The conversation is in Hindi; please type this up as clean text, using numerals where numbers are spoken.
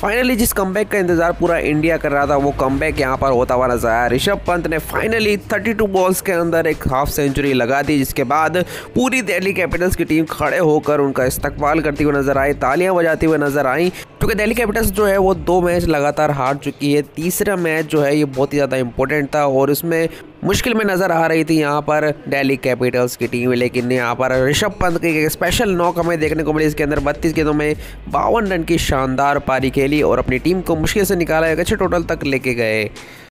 फाइनली जिस कमबैक का इंतजार पूरा इंडिया कर रहा था वो कमबैक यहाँ पर होता हुआ नजर आया। ऋषभ पंत ने फाइनली 32 बॉल्स के अंदर एक हाफ सेंचुरी लगा दी, जिसके बाद पूरी दिल्ली कैपिटल्स की टीम खड़े होकर उनका इस्तकबाल करती हुई नजर आई, तालियां बजाती हुई नजर आई, क्योंकि दिल्ली कैपिटल्स जो है वो 2 मैच लगातार हार चुकी है। तीसरा मैच जो है ये बहुत ही ज़्यादा इंपॉर्टेंट था और इसमें मुश्किल में नज़र आ रही थी यहाँ पर दिल्ली कैपिटल्स की टीम, लेकिन यहाँ पर ऋषभ पंत की एक स्पेशल नॉक हमें देखने को मिली। इसके अंदर 32 गेंदों में 52 रन की शानदार पारी खेली और अपनी टीम को मुश्किल से निकाला, एक अच्छे टोटल तक लेके गए।